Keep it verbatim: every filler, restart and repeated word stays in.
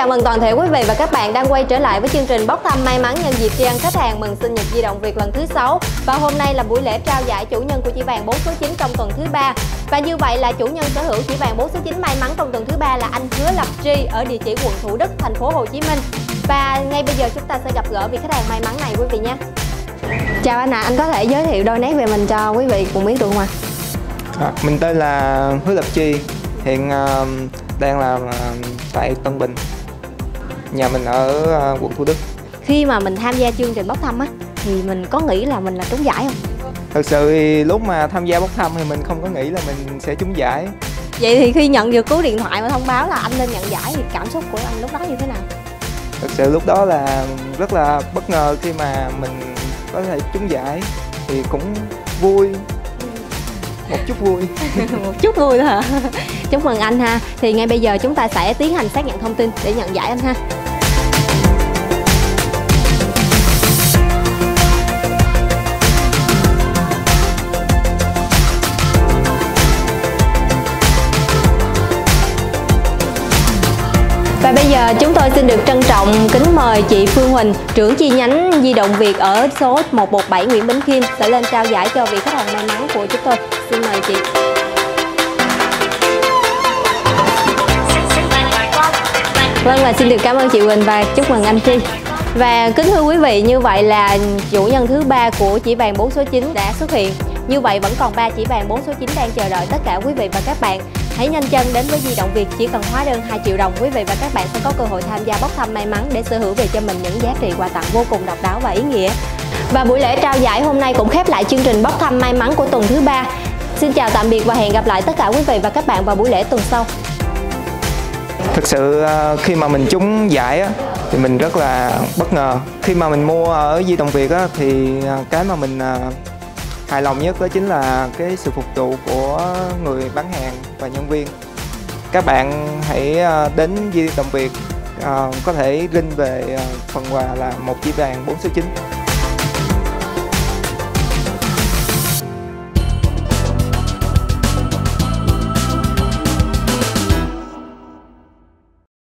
chào mừng toàn thể quý vị và các bạn đang quay trở lại với chương trình bốc thăm may mắn nhân dịp tri ân khách hàng mừng sinh nhật di động Việt lần thứ sáu. Và hôm nay là buổi lễ trao giải chủ nhân của chỉ vàng bốn số chín trong tuần thứ ba. Và như vậy là chủ nhân sở hữu chỉ vàng bốn số chín may mắn trong tuần thứ ba là anh Hứa Lập Tri ở địa chỉ quận Thủ Đức, thành phố Hồ Chí Minh. Và ngay bây giờ chúng ta sẽ gặp gỡ vị khách hàng may mắn này quý vị nhé. Chào anh ạ, à, anh có thể giới thiệu đôi nét về mình cho quý vị cùng biết được không ạ? À, mình tên là Hứa Lập Tri, hiện uh, đang làm uh, tại Tân Bình, nhà mình ở uh, quận Thủ Đức. Khi mà mình tham gia chương trình bốc thăm á thì mình có nghĩ là mình là trúng giải không? Thật sự thì lúc mà tham gia bốc thăm thì mình không có nghĩ là mình sẽ trúng giải. Vậy thì khi nhận được cú điện thoại mà thông báo là anh lên nhận giải thì cảm xúc của anh lúc đó như thế nào? Thật sự lúc đó là rất là bất ngờ khi mà mình có thể trúng giải, thì cũng vui, một chút vui. Một chút vui thôi hả? Chúc mừng anh ha. Thì ngay bây giờ chúng ta sẽ tiến hành xác nhận thông tin để nhận giải anh ha. Và bây giờ chúng tôi xin được trân trọng kính mời chị Phương Huỳnh, trưởng chi nhánh Di động Việt ở số một một bảy Nguyễn Bính Khiêm sẽ lên trao giải cho vị khách hàng may mắn của chúng tôi. Xin mời chị. Vâng, và xin được cảm ơn chị Huỳnh và chúc mừng anh Tri. Và kính thưa quý vị, như vậy là chủ nhân thứ ba của chỉ vàng bốn số chín đã xuất hiện. Như vậy vẫn còn ba chỉ vàng bốn số chín đang chờ đợi tất cả quý vị và các bạn. Hãy nhanh chân đến với Di động Việt, chỉ cần hóa đơn hai triệu đồng, quý vị và các bạn sẽ có cơ hội tham gia bốc thăm may mắn để sở hữu về cho mình những giá trị quà tặng vô cùng độc đáo và ý nghĩa. Và buổi lễ trao giải hôm nay cũng khép lại chương trình bốc thăm may mắn của tuần thứ ba. Xin chào tạm biệt và hẹn gặp lại tất cả quý vị và các bạn vào buổi lễ tuần sau. Thực sự khi mà mình trúng giải á, thì mình rất là bất ngờ. Khi mà mình mua ở Di động Việt á, thì cái mà mình hài lòng nhất đó chính là cái sự phục vụ của người bán hàng và nhân viên. Các bạn hãy đến Di động Việt, có thể rinh về phần quà là một chỉ vàng bốn số chín.